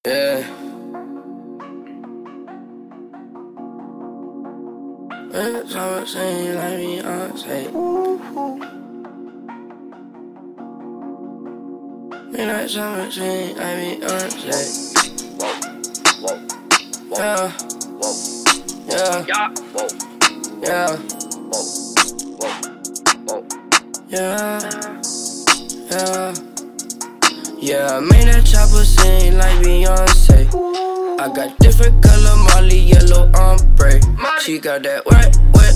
Yeah. It's always saying like Beyonce. It's always saying like Beyonce. Yeah. Yeah. Yeah. Yeah. Yeah. Yeah, I made that chopper sing like Beyonce. I got different color Molly, yellow ombre. She got that wet,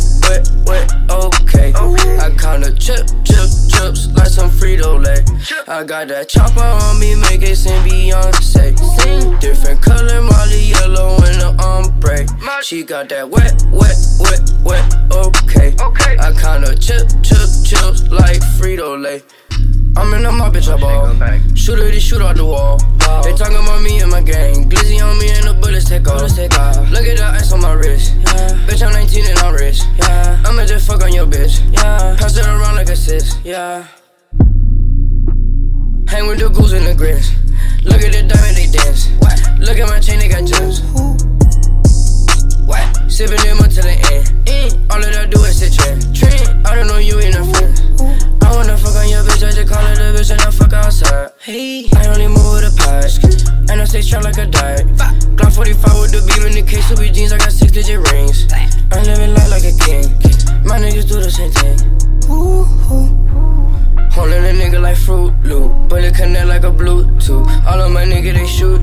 okay. I count the chips like some Frito-Lay. I got that chopper on me, make it sing Beyonce. Different color Molly, yellow and the ombre. She got that wet, okay. I count the chips like Frito-Lay. I'm in my bitch, I ball. Shooter, this shoot out the wall. They talking about me and my gang. Glizzy on me and the bullets take off. Look at the ice on my wrist. Bitch, I'm 19 and I'm rich. I'ma just fuck on your bitch. Pass it around like a sis. Hang with the ghouls and the grins. Look at the diamond, they dance. Look at my chain, they got gems. Sippin' them until the end. All that I do is sit trend. I don't know you ain't a friend. I wanna fuck on your bitch, I just call her the bitch and I fuck outside. I only move with a patch, and I stay strapped like a diet. Glock 45 with the beam in the case, Louis jeans, I got 6-digit rings. I'm living life like a king, my niggas do the same thing. Holding a nigga like Fruit Loop, bullet connect like a Bluetooth. All of my niggas, they shoot.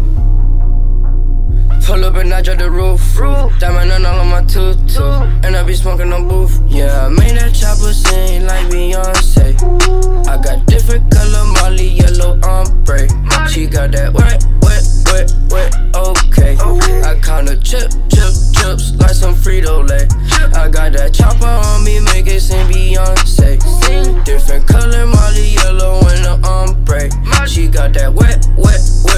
Pull up and I drop the roof. Diamond on all of my tutu, and I be smoking on booth. Yeah, I made that chopper sing like Beyonce. I got different color Molly, yellow ombre. She got that wet, okay. I count the chips like some Frito-Lay. I got that chopper on me, make it sing Beyonce. Different color Molly, yellow and the ombre. She got that wet,